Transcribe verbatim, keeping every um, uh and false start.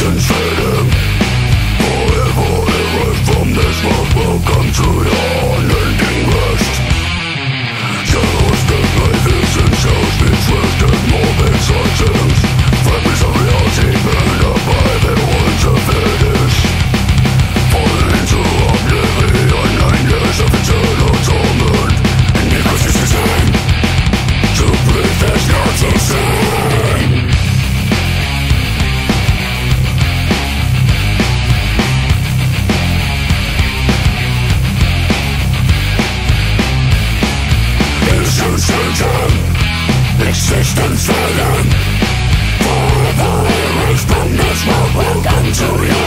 visions fading. Forever erased from this world. Welcome to your unending rest. Shadows that life is in shows be twisted, morbid sightings. Fragments of reality burned up by the ones of fetish. Falling into oblivion, nine years of eternal torment. And because it's the same, to breathe is not the same. Certain existence fading. Forever erased from this world. Welcome to your